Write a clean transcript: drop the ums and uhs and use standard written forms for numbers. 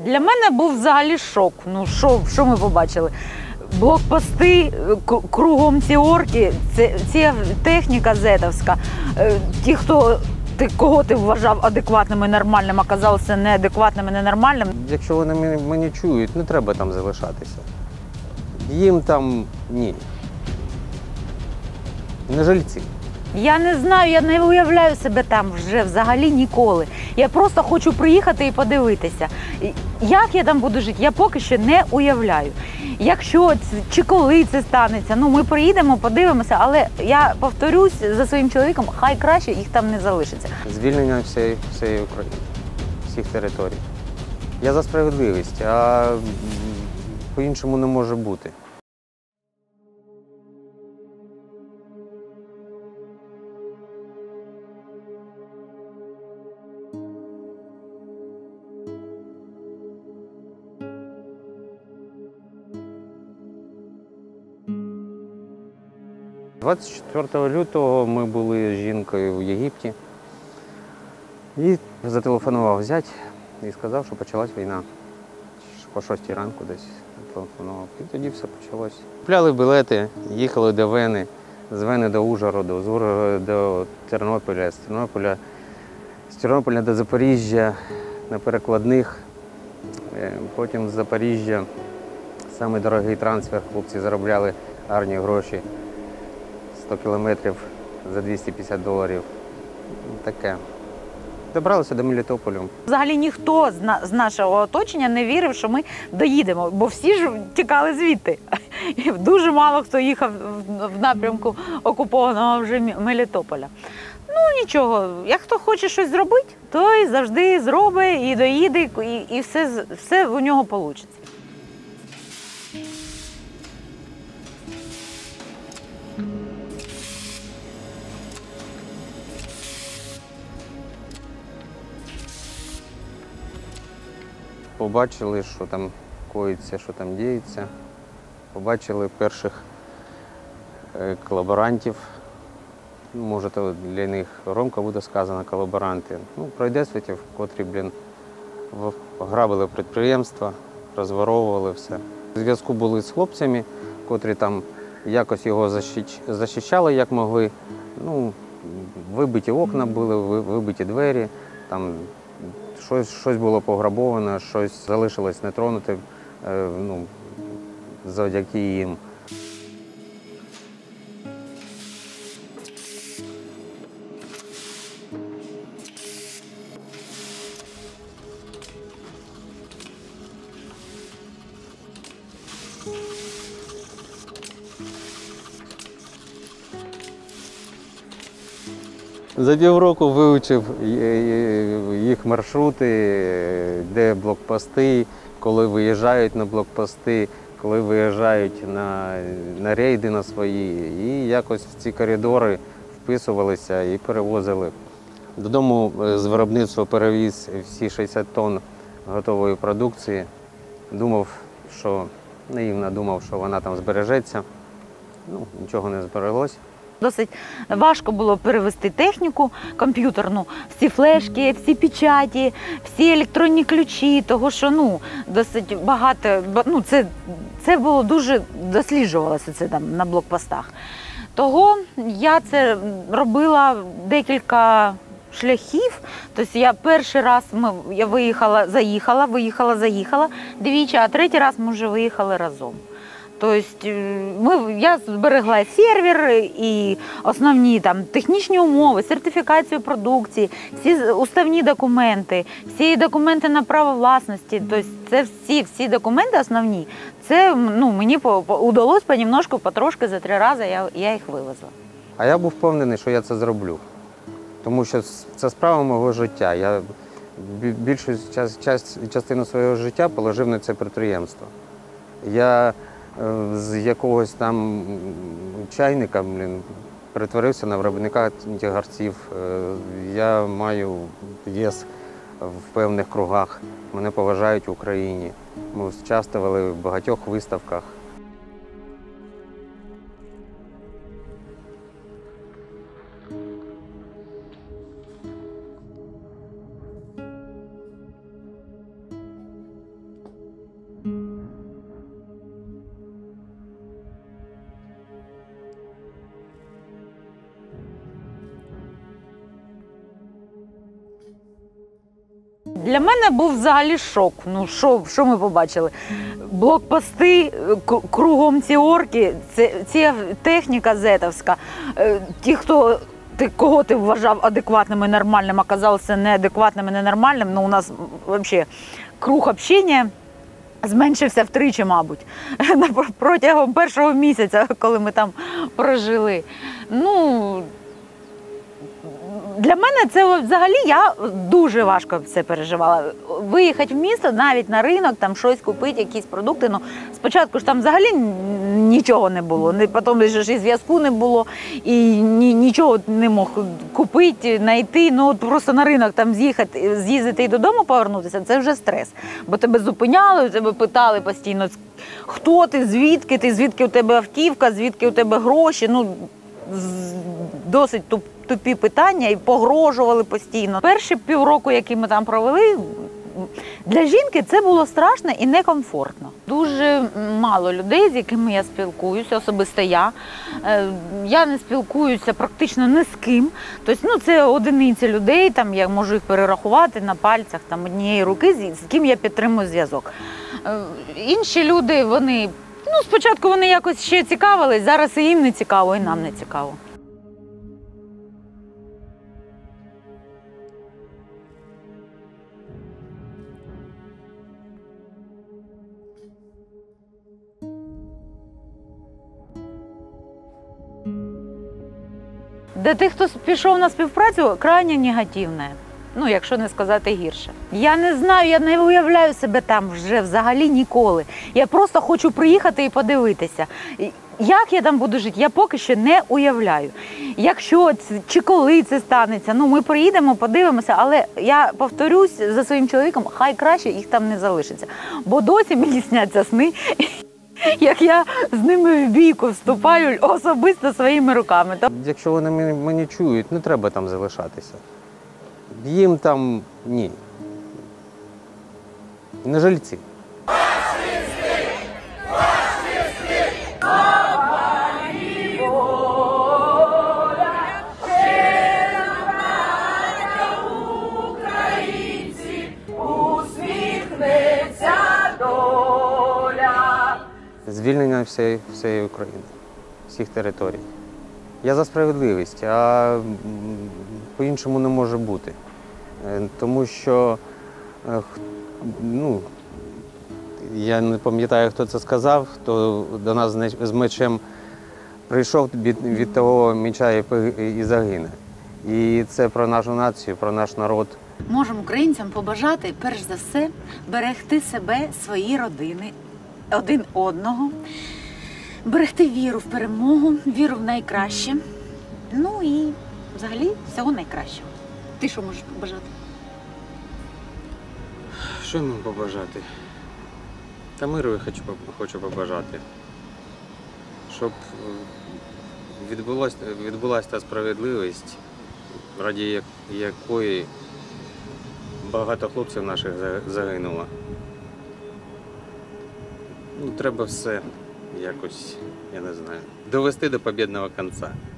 Для мене був взагалі шок. Ну, що ми побачили? Блокпости, кругом ці орки, ця техніка зетовська. Ті, кого ти вважав адекватним і нормальним, оказалося неадекватним і ненормальним. Якщо вони мене чують, не треба там залишатися. Їм там ні. Не жильці. Я не знаю, я не уявляю себе там вже взагалі ніколи. Я просто хочу приїхати і подивитися. Як я там буду жити, я поки що не уявляю. Якщо чи коли це станеться, ну ми приїдемо, подивимося, але я повторюсь за своїм чоловіком, хай краще їх там не залишиться. Звільнення всієї України, всіх територій. Я за справедливість, а по-іншому не може бути. – 24 лютого ми були з жінкою в Єгипті. І зателефонував зять і сказав, що почалась війна. По 6 ранку десь телефонував. І тоді все почалось. Купляли білети, їхали до Вени, з Вени до Ужгороду, з Ужгорода до Тернополя, з Тернополя до Запоріжжя на перекладних. Потім з Запоріжжя самий дорогий трансфер, хлопці заробляли гарні гроші. 100 кілометрів за $250. Таке. Добралися до Мелітополя. Взагалі ніхто з нашого оточення не вірив, що ми доїдемо, бо всі ж тікали звідти. І дуже мало хто їхав в напрямку окупованого вже Мелітополя. Ну нічого, як хто хоче щось зробити, той завжди зробить і доїде, і все у нього вийде. Побачили, що там коїться, що там діється. Побачили перших колаборантів. Може, то для них громко буде сказано колаборанти. Ну, пройдесвітів, котрі, грабили підприємства, розворовували все. У зв'язку були з хлопцями, котрі там якось його захищали, як могли. Ну, вибиті окна були, вибиті двері. Там щось було пограбовано, щось залишилось нетронутим, ну, завдяки їм. За півроку вивчив їх маршрути, де блокпости, коли виїжджають на блокпости, коли виїжджають на рейди на свої. І якось в ці коридори вписувалися і перевозили. Додому з виробництва перевіз всі 60 тонн готової продукції. Наївно думав, що вона там збережеться. Ну, нічого не збереглось. Досить важко було перевести техніку комп'ютерну, всі флешки, всі печаті, всі електронні ключі, того що досить багато, це було дуже досліджувалося це там на блокпостах. Того я це робила декілька шляхів. Тобто я перший раз я заїхала двічі, а третій раз ми вже виїхали разом. Тобто я зберегла сервер і основні технічні умови, сертифікацію продукції, всі уставні документи, всі документи на право власності. Тобто це всі документи основні. Це мені вдалося понемножку, потрошки за 3 рази я їх вивезла. А я був впевнений, що я це зроблю. Тому що це справа мого життя. Я більшу частину свого життя положив на це підприємство. Я з якогось там чайника перетворився на виробника тягарців. Я маю вес в певних кругах. Мене поважають в Україні. Ми участвували в багатьох виставках. Для мене був взагалі шок. Ну, що ми побачили? Блокпости, кругом ці орки, ці техніка зетовська. Ті, кого ти вважав адекватним і нормальним, оказався неадекватним і ненормальним. Ну, у нас взагалі круг общення зменшився втричі, мабуть, протягом першого місяця, коли ми там прожили. Ну, для мене це взагалі, я дуже важко це переживала. Виїхати в місто, навіть на ринок, там щось купити, якісь продукти. Ну, спочатку ж там взагалі нічого не було, потім ж і зв'язку не було, і нічого не мог купити, знайти. Ну, от просто на ринок там з'їздити і додому повернутися, це вже стрес. Бо тебе зупиняли, тебе питали постійно, хто ти, звідки у тебе автівка, звідки у тебе гроші. Ну, досить тупі питання і погрожували постійно. Перші півроку, які ми там провели, для жінки це було страшно і некомфортно. Дуже мало людей, з якими я спілкуюся, особисто я. Я не спілкуюся практично ні з ким. Тобто, ну, це одиниці людей, там, я можу їх перерахувати на пальцях там, однієї руки, з ким я підтримую зв'язок. Інші люди, вони, ну, спочатку вони якось ще цікавились, зараз і їм не цікаво, і нам не цікаво. Для тих, хто пішов на співпрацю, крайне негативне. Ну, якщо не сказати гірше. Я не знаю, я не уявляю себе там вже взагалі ніколи. Я просто хочу приїхати і подивитися. Як я там буду жити, я поки що не уявляю. Якщо чи коли це станеться, ну ми приїдемо, подивимося, але я повторюсь за своїм чоловіком, хай краще їх там не залишиться. Бо досі мені сняться сни, як я з ними в бійку вступаю особисто своїми руками. Якщо вони мені чують, не треба там залишатися. Їм там ні. Не жильці. Звільнення всієї України, всіх територій. Я за справедливість, а по-іншому не може бути. Тому що, ну, я не пам'ятаю, хто це сказав, хто до нас з мечем прийшов, від того меча і загине. І це про нашу націю, про наш народ. Можемо українцям побажати, перш за все, берегти себе, свої родини, один одного, берегти віру в перемогу, віру в найкраще. Ну і взагалі всього найкращого. Ти що можеш побажати? Що йому побажати? Та миру я хочу побажати. Щоб відбулася та справедливість, раді якої багато хлопців наших загинуло. Ну, треба все якось, я не знаю, довести до побєдного кінця.